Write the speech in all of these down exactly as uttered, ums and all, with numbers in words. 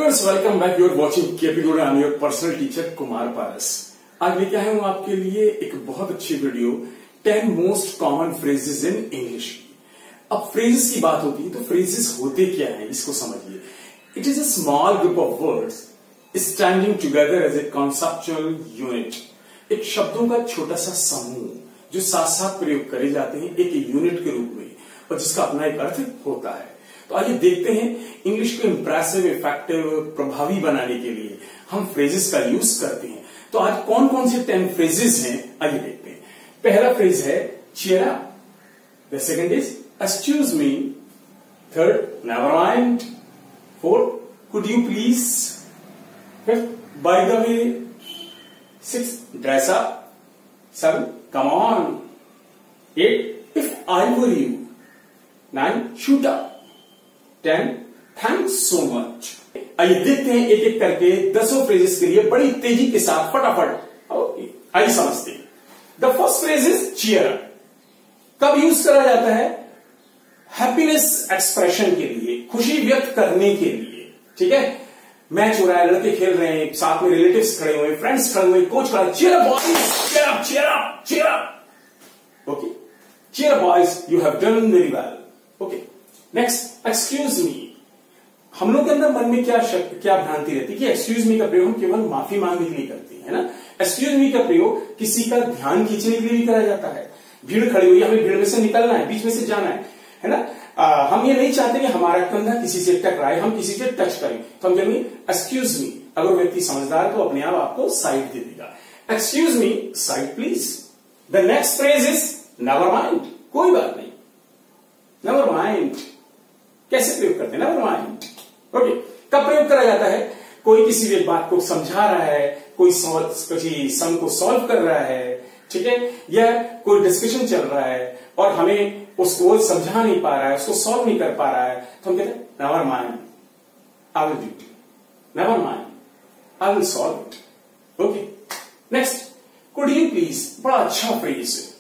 Friends, welcome back. You are watching KP good. I am your personal teacher Kumar Paras. आज लेके आया हूं आपके लिए एक बहुत अच्छी video, ten most common phrases in English. अब फ्रेजेस की बात होती है तो फ्रेजेस होते क्या है इसको समझिए। It is a small group of words standing together as a conceptual unit. एक शब्दों का छोटा सा समूह जो साथ साथ प्रयोग करे जाते हैं एक यूनिट के रूप में, और जिसका अपना एक अर्थ होता है। तो आइए देखते हैं इंग्लिश को इंप्रेसिव, इफेक्टिव, प्रभावी बनाने के लिए हम फ्रेजेस का यूज करते हैं। तो आज कौन कौन से टेन फ्रेजेस हैं आइए देखते हैं। पहला फ्रेज है cheer up, the second is excuse me, third never mind, fourth could you please, fifth by the way, sixth dress up, seven come on, eight if I were you, nine shoot up, ten thanks so much. आइए देखते हैं एक एक करके दसों phrases के लिए बड़ी तेजी के साथ फटाफट। ओके, आइए समझते हैं। The first phrase is cheer up। कब यूज करा जाता है? हैप्पीनेस एक्सप्रेशन के लिए, खुशी व्यक्त करने के लिए। ठीक है, मैच हो रहा है, लड़के खेल रहे हैं, साथ में रिलेटिव्स खड़े हुए, फ्रेंड्स खड़े हुए, कोच खड़ा है, cheer up boys, cheer up, cheer up, cheer up। Okay, cheer up boys, you have done very well। Okay, next excuse me. हम लोग के अंदर मन में क्या शक, क्या भ्रांति रहती है कि एक्सक्यूज मी का प्रयोग हम केवल माफी मांगने के लिए करते हैं, है ना। एक्सक्यूज मी का प्रयोग किसी का ध्यान खींचने के लिए भी करा जाता है। भीड़ खड़ी हुई, हमें भीड़ में से निकलना है, बीच में से जाना है, है ना। आ, हम ये नहीं चाहते कि हमारा कंधा किसी से टकराए, हम किसी से टच करें, तो हम कहेंगे एक्सक्यूज मी। अगर व्यक्ति समझदार है तो अपने आप आपको साइड दे देगा। Excuse me, side please. The next phrase is never mind. कोई बात नहीं, नेवर माइंड। कैसे प्रयोग करते हैं नेवर माइंड? ओके, कब प्रयोग करा जाता है? कोई किसी भी बात को समझा रहा है, कोई किसी सम को सॉल्व कर रहा है, ठीक है, या कोई डिस्कशन चल रहा है और हमें उसको समझा नहीं पा रहा है, उसको सॉल्व नहीं कर पा रहा है, तो हम कहते हैं never mind, I will do it, never mind, I will solve it. Okay, next could you please. बड़ा अच्छा फ्रेज है।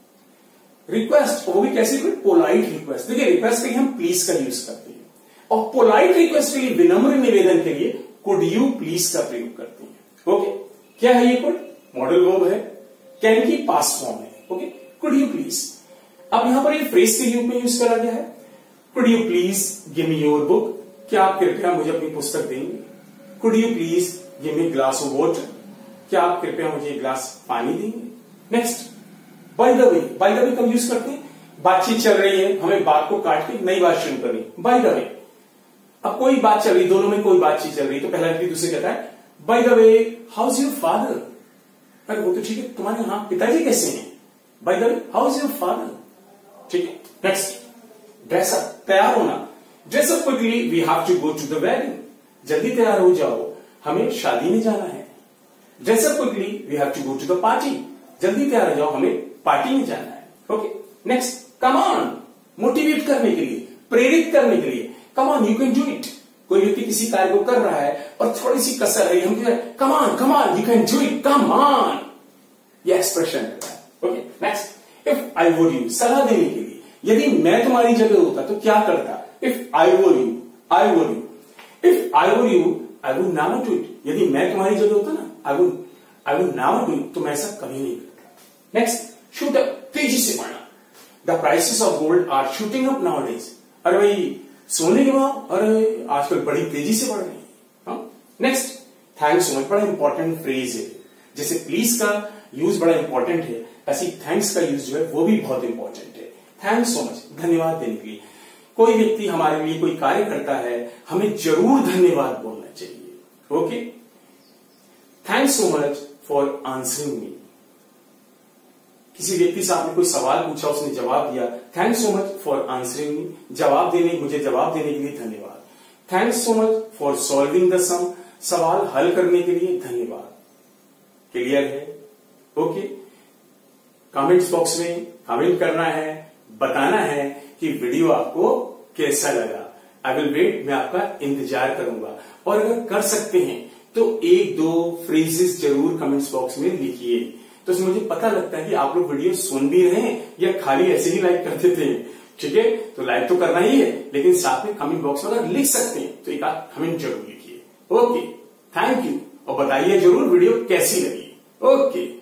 रिक्वेस्ट, वो भी कैसे? Polite request. देखिए, रिक्वेस्ट के लिए हम प्लीज का यूज करते हैं, और पोलाइट रिक्वेस्ट के लिए, विनम्र निवेदन के लिए कुड यू प्लीज का प्रयोग करते हैं। ओके, क्या है ये? कुड मॉडल वर्ब है, कैन की पास्ट फॉर्म है। Okay, could you please. अब यहां पर ये फ्रेज के रूप में यूज करा गया है। Could you please give me your book. क्या आप कृपया मुझे अपनी पुस्तक देंगे? Could you please give me glass of water. क्या आप कृपया मुझे एक गिलास पानी देंगे? Next by the way. By the way कब यूज करते हैं? बातचीत चल रही है, हमें बात को काट के नई बात शुरू करनी, बाय द वे। अब कोई बात चल रही, दोनों में कोई बातचीत चल रही, तो पहला व्यक्ति दूसरे कहता है by the way how is your father. अरे वो तो ठीक है, तुम्हारे यहां पिताजी कैसे हैं? By the way how is your father. ठीक है, नेक्स्ट ड्रेस अप। तैयार होना। Dress up quickly, we have to go to the wedding. जल्दी तैयार हो जाओ, हमें शादी में जाना है। Dress up quickly, we have to go to the party. जल्दी तैयार हो जाओ, हमें पार्टी में जाना है। Okay, next come on. Motivate करने के लिए, प्रेरित करने के लिए, come on you can do it. कोई व्यक्ति किसी कार्य को कर रहा है और थोड़ी सी कसर है, हम कहते हैं come on, come on, you can do it, come on. ये एक्सप्रेशन है। Okay, next if I would you. सलाह देने के लिए, यदि मैं तुम्हारी जगह होता तो क्या करता? If I would you, I would you. If I would you, I would never do it. यदि मैं तुम्हारी जगह होता ना, I would I would never do it, तो मैं ऐसा कभी नहीं करता। Next shoot up. तेजी से बढ़ना। The prices of gold are shooting up nowadays. अरे भाई, सोने के भाव अरे आजकल बड़ी तेजी से बढ़ रहे हैं। Next thanks so much. बड़ा इंपॉर्टेंट फ्रेज है। जैसे प्लीज का यूज बड़ा इंपॉर्टेंट है, ऐसे थैंक्स का यूज जो है वो भी बहुत इंपॉर्टेंट है। थैंक्स सो मच, धन्यवाद देने के लिए। कोई व्यक्ति हमारे लिए कोई कार्य करता है, हमें जरूर धन्यवाद बोलना चाहिए। Okay, thanks so much for answering me. किसी व्यक्ति से आपने कोई सवाल पूछा, उसने जवाब दिया, thanks so much for answering me. जवाब देने, मुझे जवाब देने के लिए धन्यवाद। Thanks so much for solving the sum. सवाल हल करने के लिए धन्यवाद। क्लियर है? ओके, कमेंट्स बॉक्स में कमेंट करना है, बताना है कि वीडियो आपको कैसा लगा। आई विल वेट, मैं आपका इंतजार करूंगा। और अगर कर सकते हैं तो एक दो फ्रेजेस जरूर कमेंट्स बॉक्स में लिखिए, तो इसमें मुझे पता लगता है कि आप लोग वीडियो सुन भी रहे हैं या खाली ऐसे ही लाइक करते थे। ठीक है, तो लाइक तो करना ही है, लेकिन साथ में कमेंट बॉक्स में अगर लिख सकते हैं तो एक आध कमेंट जरूर लिखिए। ओके, थैंक यू, और बताइए जरूर वीडियो कैसी लगी। ओके।